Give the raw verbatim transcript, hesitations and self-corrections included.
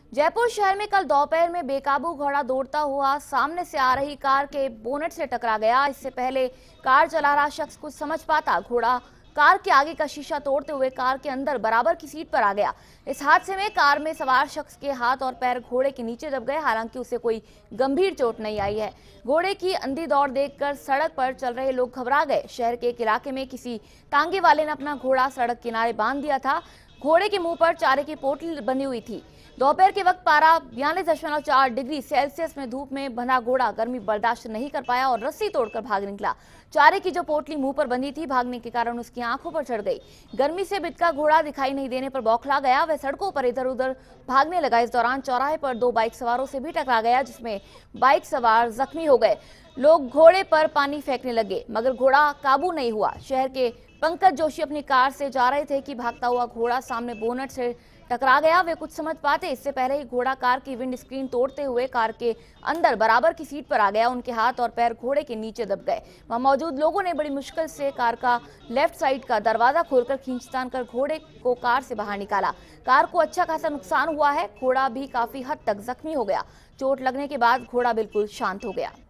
जयपुर शहर में कल दोपहर में बेकाबू घोड़ा दौड़ता हुआ सामने से आ रही कार के बोनेट से टकरा गया। इससे पहले कार चला रहा शख्स कुछ समझ पाता, घोड़ा कार के आगे का शीशा तोड़ते हुए कार के अंदर बराबर की सीट पर आ गया। इस हादसे में कार में सवार शख्स के हाथ और पैर घोड़े के नीचे दब गए। हालांकि उसे कोई गंभीर चोट नहीं आई है। घोड़े की अंधी दौड़ देखकर सड़क पर चल रहे लोग घबरा गए। शहर के एक इलाके में किसी तांगे वाले ने अपना घोड़ा सड़क किनारे बांध दिया था। घोड़े के मुंह पर चारे की पोटली बंधी हुई थी। दोपहर के वक्त पारा बयालीस दशमलव चार डिग्री सेल्सियस में धूप में बंधा घोड़ा गर्मी बर्दाश्त नहीं कर पाया और रस्सी तोड़कर भाग निकला। चारे की जो पोटली मुंह पर बंधी थी, भागने के कारण उसकी आंखों पर चढ़ गई। गर्मी से बितका घोड़ा दिखाई नहीं देने पर बौखला गया। वह सड़कों पर इधर उधर भागने लगा। इस दौरान चौराहे पर दो बाइक सवारों से भी टकरा गया, जिसमें बाइक सवार जख्मी हो गए। लोग घोड़े पर पानी फेंकने लगे, मगर घोड़ा काबू नहीं हुआ। शहर के पंकज जोशी अपनी कार से जा रहे थे कि भागता हुआ घोड़ा सामने बोनट से टकरा गया। वे कुछ समझ पाते इससे पहले ही घोड़ा कार की विंड स्क्रीन तोड़ते हुए कार के अंदर बराबर की सीट पर आ गया। उनके हाथ और पैर घोड़े के नीचे दब गए। वहां मौजूद लोगों ने बड़ी मुश्किल से कार का लेफ्ट साइड का दरवाजा खोलकर खींचतान कर घोड़े को कार से बाहर निकाला। कार को अच्छा खासा नुकसान हुआ है। घोड़ा भी काफी हद तक जख्मी हो गया। चोट लगने के बाद घोड़ा बिल्कुल शांत हो गया।